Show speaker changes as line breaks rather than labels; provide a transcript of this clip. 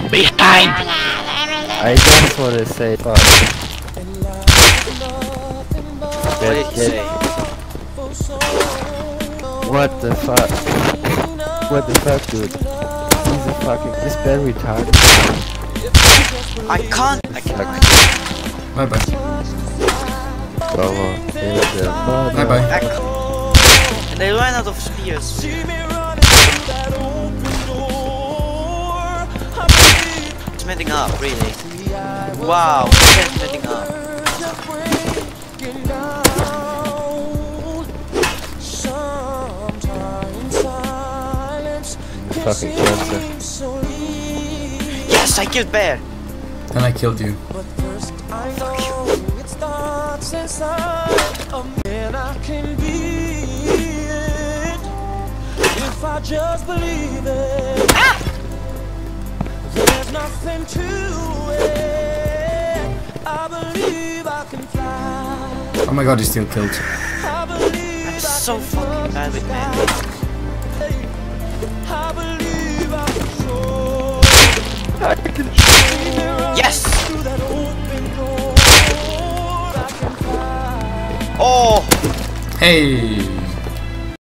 Behind!
I just wanna say fuck.
What did you say?
What the fuck? What the fuck, dude? He's a fucking... This bad retarded.
I can't! I can't.
Bye bye. Bye bye.
And they ran out of spears. It's meeting up, really. Wow, it's meeting up.
Fucking cancer.
Yes, I killed Bear!
And I killed you.
If I just believe it, there's nothing to it. I believe I can fly.
Oh my god, he still killed.
I'm so fucking bad with bandits.
I believe I can soar.
Yes!
Through that open door, I can fly.
Oh!
Hey!